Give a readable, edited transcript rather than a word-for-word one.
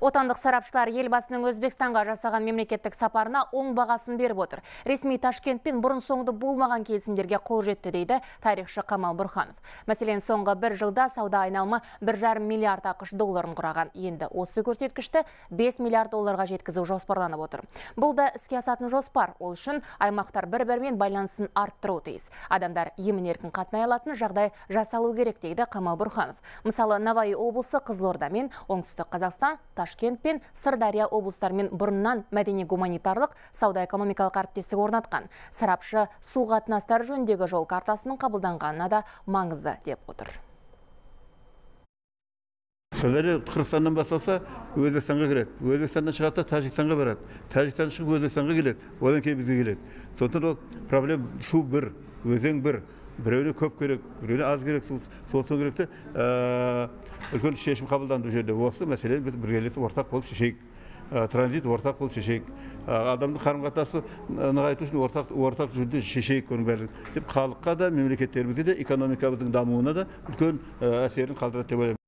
Отандық сарапшылар елбасының Өзбекстанға жасаған мемлекеттік сапарына оң бағасын беріп отыр. Ресми Ташкентпен бұрын соңды болмаған келісімдерге қол жетті дейді тарихшы Камал Бұрханов. Мәселен, соңғы бір жылда сауда айналымы 1,5 миллиард ақш долларын құраған. Енді осы көрсеткішті 5 миллиард долларға жеткізу жоспарланып отыр. Бұл да іске асатын жоспар. Ол үшін аймақтар бір-бірімен байланысын арттыру тиіс. Адамдар емін-еркін қатынай алатын жағдай жасалу керек дейді Камал Бұрханов. Мысалы, Наваи облысы Қызылорда мен Оңтүстік Қазақстан, Ташкент пен Сырдария облыстарымен бұрыннан мәдени-гуманитарлық сауда-экономикалық әріптестік орнатқан. Сарапшы су қатынастары жөніндегі жол картасының қабылданғанына да маңызды деп отыр. Сырдария Қырғызстаннан басталса, Өзбекстанға кіреді. Өзбекстаннан шығады, Тәжікстанға барады. Тәжіктан шығып Өзбекстанға келеді. Одан кейін бізге келеді. Сондықтан ол проблема су бір, өзен бір. Біреуіне көп керек, біреуіне аз керек, сосын керекті үлкен шешім қабылданды жерде. Осы мәселені біз біргелесіп ортақ болып шешейік. Транзит ортақ болып шешейік. Адамның қарым-қатынасы нығайту үшін ортақ жүзде шешейік оның бәрін. Деп халыққа да, мемлекеттерімізге де, экономикамыздың дамуына да үлкен әсерін қалдырады деп ойлаймын.